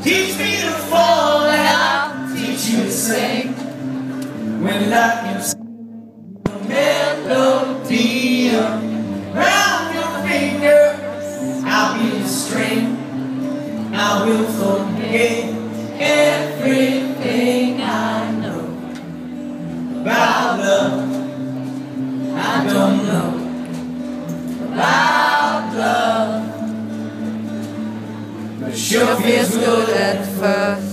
Teach me to fall and I'll teach you to sing. When life gives a melody around your fingers, I'll be the string. I will forget everything I know about love. I don't know about love, but it sure feels good at first.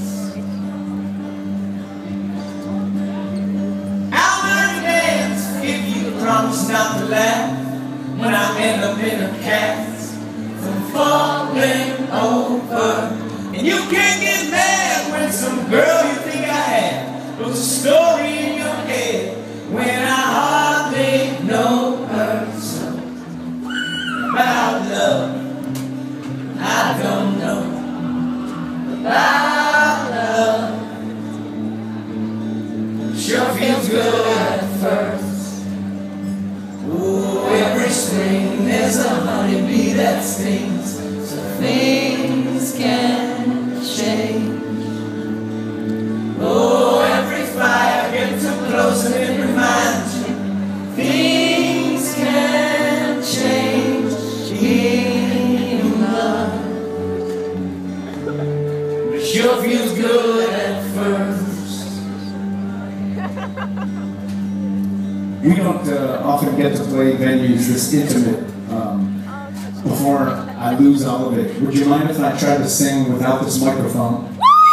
I'll learn to dance if you promise not to laugh when I end up in a cast from falling over. And you can't get mad when some girl you think I had puts a story in your head when I hardly know her. So about love, I don't know about love. Sure feels good at first. Oh, every spring there's a honeybee that stings, so things can change. Oh, every fire gets too close and it reminds you things can change in love. But it sure feels good at first. We don't often get to play venues this intimate before I lose all of it. Would you mind if I tried to sing without this microphone?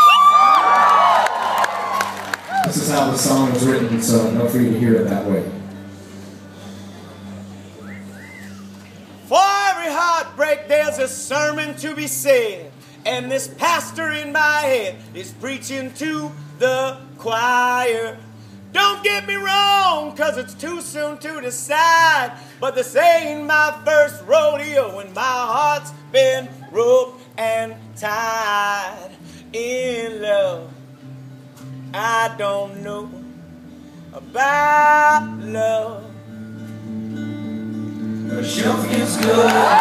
This is how the song was written, so no for you to hear it that way. For every heartbreak there's a sermon to be said, and this pastor in my head is preaching to the choir. Don't get me wrong, cause it's too soon to decide, but this ain't my first rodeo and my heart's been roped and tied in love. I don't know about love, but it sure feels good.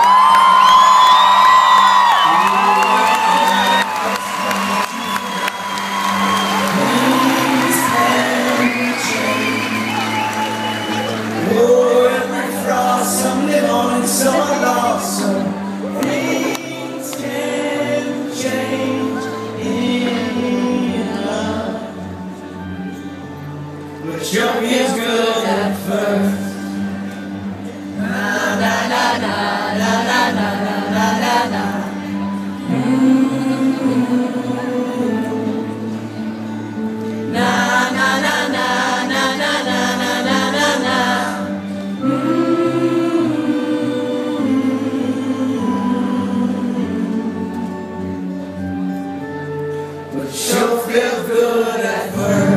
Some live on and some are lost, so things can change in love, but it sure feels good at first. Na na na na na na na na na na. Na na na na na na na na na na. But it sure feels good at first.